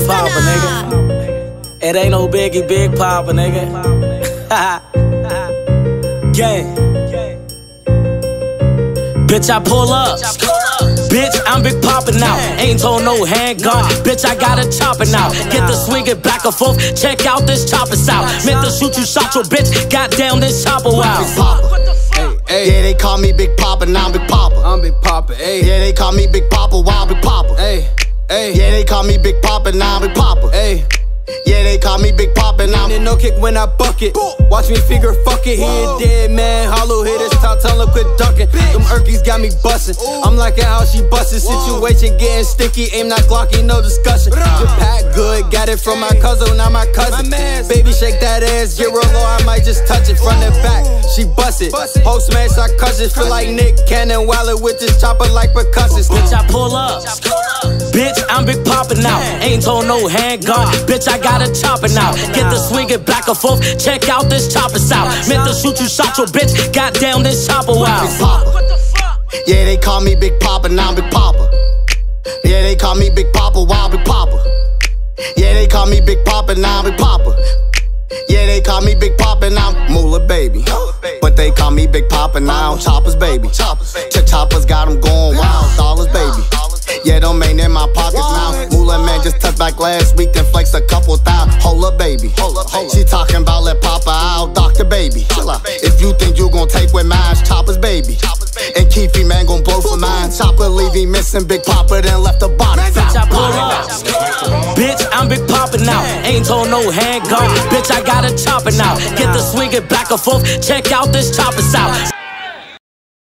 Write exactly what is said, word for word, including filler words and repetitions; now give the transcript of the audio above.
Papa, nigga. It ain't no Biggie, Big Papa, nigga. Gang. Bitch, I pull up. Bitch, I'm Big Papa now. Ain't told no handgun. Bitch, I got a chopper now. Get the swinging back and forth. Check out this chopper sound. Meant to shoot you, shot your bitch. Got down this chopper wild. Hey, yeah, they call me Big Papa, now I'm Big Papa. I'm Big Papa, ayy. Yeah, they call me Big Papa, wild Big Papa. Ayy, ayy. Yeah, they call me Big Papa, now I'm Big Papa. Ayy. Yeah, they call me Big Papa, now I'm no kick when I buck it. Watch me figure fuck it. He a dead man, hollow hitters. Top tell him quit ducking. Them Erkies got me bustin'. I'm liking how she bustin'. Situation getting sticky. Aim not Glocky, no discussion. The pack good, got it from my cousin, not my cousin. Baby, shake that ass, get real low. I might just touch it front and back. She bust it. Whole smash, I cuss it. Feel like Nick Cannon, wallet with this chopper like percussions. Bitch, I pull up. Bitch, I'm Big Papa now. Ain't told no handgun. Bitch, I got a chopper now. Get the swinging back and forth. Check out this chopper sound. Meant to shoot you, shot your bitch. Got down this chopper wild. Yeah, they call me Big Papa, now I'm Big Papa. Yeah, they call me Big Papa, wild Big Papa. Yeah, they call me Big Papa, now I'm Big Papa. Yeah, they call me Big Papa, now I'm Moolah baby. But they call me Big Papa, now I'm Chopper's baby. Ch Choppers got them going wild, dollars baby. Yeah, them ain't in my pockets now. Moolah man just touched back last week, then flex a couple thousand. Hold up, baby. She talking about let Papa out, doctor baby. If you think you gon' take with mine, Chopper's baby. And Keefy man gon' blow for mine. Chopper leave him missing Big Papa, then left the body. Bitch, I pull up. Bitch, I'm Big Papa now. Ain't told no handgun. Bitch, I got a chopper now. Get the swinging back and forth. Check out this chopper sound.